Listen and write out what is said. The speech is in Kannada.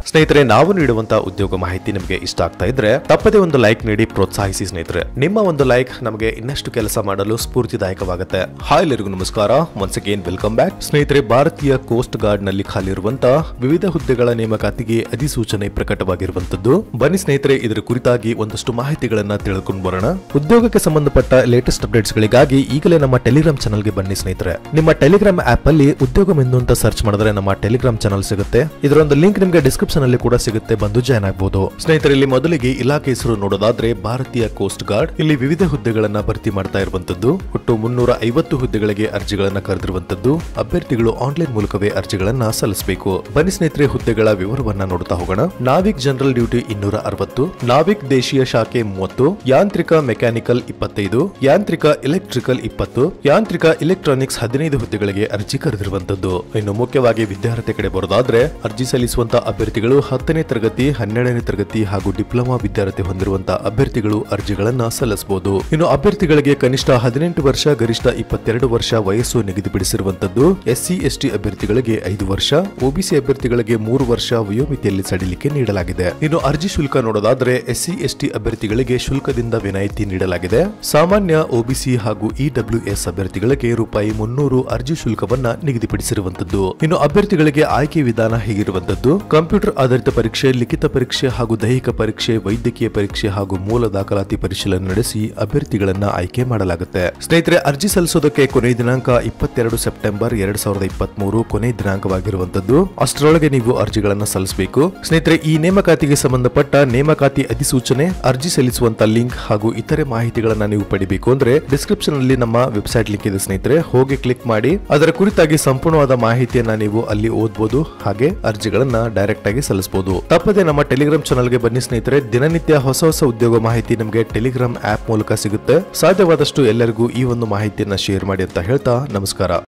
ಸ್ನೇಹಿತರೆ, ನಾವು ನೀಡುವಂತಹ ಉದ್ಯೋಗ ಮಾಹಿತಿ ನಿಮಗೆ ಇಷ್ಟ ಆಗ್ತಾ ಇದ್ರೆ ತಪ್ಪದೆ ಒಂದು ಲೈಕ್ ನೀಡಿ ಪ್ರೋತ್ಸಾಹಿಸಿ ಸ್ನೇಹಿತರೆ. ನಿಮ್ಮ ಒಂದು ಲೈಕ್ ನಮಗೆ ಇನ್ನಷ್ಟು ಕೆಲಸ ಮಾಡಲು ಸ್ಫೂರ್ತಿದಾಯಕವಾಗುತ್ತೆ. ಹಾಯ್ ಎಲ್ಲರಿಗೂ ನಮಸ್ಕಾರ, ಒನ್ಸ್ ಅಗೇನ್ ವೆಲ್ಕಮ್ ಬ್ಯಾಕ್. ಸ್ನೇಹಿತರೆ, ಭಾರತೀಯ ಕೋಸ್ಟ್ ಗಾರ್ಡ್ ನಲ್ಲಿ ಖಾಲಿರುವಂತಹ ವಿವಿಧ ಹುದ್ದೆಗಳ ನೇಮಕಾತಿಗೆ ಅಧಿಸೂಚನೆ ಪ್ರಕಟವಾಗಿರುವಂತದ್ದು. ಬನ್ನಿ ಸ್ನೇಹಿತರೆ, ಇದರ ಕುರಿತಾಗಿ ಒಂದಷ್ಟು ಮಾಹಿತಿಗಳನ್ನ ತಿಳ್ಕೊಂಡು ಬರೋಣ. ಉದ್ಯೋಗಕ್ಕೆ ಸಂಬಂಧಪಟ್ಟ ಲೇಟೆಸ್ಟ್ ಅಪ್ಡೇಟ್ಸ್ ಗಳಿಗಾಗಿ ಈಗಲೇ ನಮ್ಮ ಟೆಲಿಗ್ರಾಮ್ ಚಾನಲ್ ಗೆ ಬನ್ನಿ ಸ್ನೇಹಿತರೆ. ನಿಮ್ಮ ಟೆಲಿಗ್ರಾಮ್ ಆಪ್ ಅಲ್ಲಿ ಉದ್ಯೋಗ ಎಂದು ಅಂತ ಸರ್ಚ್ ಮಾಡಿದ್ರೆ ನಮ್ಮ ಟೆಲಿಗ್ರಾಮ್ ಚಾನಲ್ ಸಿಗುತ್ತೆ. ಇದರ ಒಂದು ಲಿಂಕ್ ನಿಮಗೆ ಡಿಸ್ಕ್ರಿಪ್ಷನ್ ಅಲ್ಲಿ ಕೂಡ ಸಿಗುತ್ತೆ, ಬಂದು ಜಾಯ್ನ್ ಆಗಬಹುದು. ಸ್ನೇಹಿತರೆ, ಇಲ್ಲಿ ಮೊದಲಿಗೆ ಇಲಾಖೆ ಹೆಸರು ನೋಡೋದಾದ್ರೆ ಭಾರತೀಯ ಕೋಸ್ಟ್ ಗಾರ್ಡ್. ಇಲ್ಲಿ ವಿವಿಧ ಹುದ್ದೆಗಳನ್ನ ಭರ್ತಿ ಮಾಡ್ತಾ ಇರುವಂತದ್ದು. ಒಟ್ಟು 350 ಹುದ್ದೆಗಳಿಗೆ ಅರ್ಜಿಗಳನ್ನ ಕರೆದಿರುವಂತದ್ದು. ಅಭ್ಯರ್ಥಿಗಳು ಆನ್ಲೈನ್ ಮೂಲಕವೇ ಅರ್ಜಿಗಳನ್ನ ಸಲ್ಲಿಸಬೇಕು. ಬನ್ನಿ ಸ್ನೇಹಿತರೆ, ಹುದ್ದೆಗಳ ವಿವರವನ್ನ ನೋಡ್ತಾ ಹೋಗೋಣ. ನಾವಿಕ್ ಜನರಲ್ ಡ್ಯೂಟಿ 260, ನಾವಿಕ್ ದೇಶೀಯ ಶಾಖೆ 30, ಯಾಂತ್ರಿಕ ಮೆಕ್ಯಾನಿಕಲ್ 25, ಯಾಂತ್ರಿಕ ಎಲೆಕ್ಟ್ರಿಕಲ್ 20, ಯಾಂತ್ರಿಕ ಎಲೆಕ್ಟ್ರಾನಿಕ್ಸ್ 15 ಹುದ್ದೆಗಳಿಗೆ ಅರ್ಜಿ ಕರೆದಿರುವಂತದ್ದು. ಇನ್ನು ಮುಖ್ಯವಾಗಿ ವಿದ್ಯಾರ್ಥಿ ಕಡೆ ಬರೋದಾದ್ರೆ ಅರ್ಜಿ ಸಲ್ಲಿಸುವಂತಹ ಅಭ್ಯರ್ಥಿಗಳು 10ನೇ ತರಗತಿ, 12ನೇ ತರಗತಿ ಹಾಗೂ ಡಿಪ್ಲೊಮಾ ವಿದ್ಯಾರ್ಥಿ ಹೊಂದಿರುವಂತಹ ಅಭ್ಯರ್ಥಿಗಳು ಅರ್ಜಿಗಳನ್ನ ಸಲ್ಲಿಸಬಹುದು. ಇನ್ನು ಅಭ್ಯರ್ಥಿಗಳಿಗೆ ಕನಿಷ್ಠ 18 ವರ್ಷ, ಗರಿಷ್ಠ 22 ವರ್ಷ ವಯಸ್ಸು ನಿಗದಿಪಡಿಸಿರುವಂತದ್ದು. ಎಸ್ಸಿ ಎಸ್ಟಿ ಅಭ್ಯರ್ಥಿಗಳಿಗೆ 5 ವರ್ಷ, ಒಬಿಸಿ ಅಭ್ಯರ್ಥಿಗಳಿಗೆ 3 ವರ್ಷ ವಯೋಮಿತಿಯಲ್ಲಿ ಸಡಿಲಿಕೆ ನೀಡಲಾಗಿದೆ. ಇನ್ನು ಅರ್ಜಿ ಶುಲ್ಕ ನೋಡೋದಾದ್ರೆ ಎಸ್ಸಿ ಎಸ್ಟಿ ಅಭ್ಯರ್ಥಿಗಳಿಗೆ ಶುಲ್ಕದಿಂದ ವಿನಾಯಿತಿ ನೀಡಲಾಗಿದೆ. ಸಾಮಾನ್ಯ ಒಬಿಸಿ ಹಾಗೂ ಇಡಬ್ಲ್ಯೂಎಸ್ ಅಭ್ಯರ್ಥಿಗಳಿಗೆ ₹300 ಅರ್ಜಿ ಶುಲ್ಕವನ್ನ ನಿಗದಿಪಡಿಸಿರುವಂತದ್ದು. ಇನ್ನು ಅಭ್ಯರ್ಥಿಗಳಿಗೆ ಆಯ್ಕೆ ವಿಧಾನ ಹೀಗಿರುವಂತದ್ದು: ಕಂಪ್ಯೂಟರ್ ಆಧಾರಿತ ಪರೀಕ್ಷೆ, ಲಿಖಿತ ಪರೀಕ್ಷೆ ಹಾಗೂ ದೈಹಿಕ ಪರೀಕ್ಷೆ, ವೈದ್ಯಕೀಯ ಪರೀಕ್ಷೆ ಹಾಗೂ ಮೂಲ ದಾಖಲಾತಿ ಪರಿಶೀಲನೆ ನಡೆಸಿ ಅಭ್ಯರ್ಥಿಗಳನ್ನ ಆಯ್ಕೆ ಮಾಡಲಾಗುತ್ತೆ. ಸ್ನೇಹಿತರೆ, ಅರ್ಜಿ ಸಲ್ಲಿಸೋದಕ್ಕೆ ಕೊನೆಯ ದಿನಾಂಕ 22 ಸೆಪ್ಟೆಂಬರ್ 2023 ಕೊನೆಯ ದಿನಾಂಕವಾಗಿರುವಂತದ್ದು. ಅಷ್ಟರೊಳಗೆ ನೀವು ಅರ್ಜಿಗಳನ್ನ ಸಲ್ಲಿಸಬೇಕು. ಸ್ನೇಹಿತರೆ, ಈ ನೇಮಕಾತಿಗೆ ಸಂಬಂಧಪಟ್ಟ ನೇಮಕಾತಿ ಅಧಿಸೂಚನೆ, ಅರ್ಜಿ ಸಲ್ಲಿಸುವಂತ ಲಿಂಕ್ ಹಾಗೂ ಇತರೆ ಮಾಹಿತಿಗಳನ್ನ ನೀವು ಪಡಿಬೇಕು ಅಂದ್ರೆ ಡಿಸ್ಕ್ರಿಪ್ಷನ್ ಅಲ್ಲಿ ನಮ್ಮ ವೆಬ್ಸೈಟ್ ಲಿಂಕ್ ಇದೆ ಸ್ನೇಹಿತರೆ, ಹೋಗಿ ಕ್ಲಿಕ್ ಮಾಡಿ. ಅದರ ಕುರಿತಾಗಿ ಸಂಪೂರ್ಣವಾದ ಮಾಹಿತಿಯನ್ನ ನೀವು ಅಲ್ಲಿ ಓದಬಹುದು, ಹಾಗೆ ಅರ್ಜಿಗಳನ್ನ ಡೈರೆಕ್ಟ್ ಆಗಿ ಸಲ್ಲಿಸಬಹುದು. ತಪ್ಪದೆ ನಮ್ಮ ಟೆಲಿಗ್ರಾಮ್ ಚಾನಲ್ ಗೆ ಬನ್ನಿ ಸ್ನೇಹಿತರೆ. ದಿನನಿತ್ಯ ಹೊಸ ಹೊಸ ಉದ್ಯೋಗ ಮಾಹಿತಿ ನಿಮಗೆ ಟೆಲಿಗ್ರಾಮ್ ಆಪ್ ಮೂಲಕ ಸಿಗುತ್ತೆ. ಸಾಧ್ಯವಾದಷ್ಟು ಎಲ್ಲರಿಗೂ ಈ ಒಂದು ಮಾಹಿತಿಯನ್ನ ಶೇರ್ ಮಾಡಿ ಅಂತ ಹೇಳ್ತಾ ನಮಸ್ಕಾರ.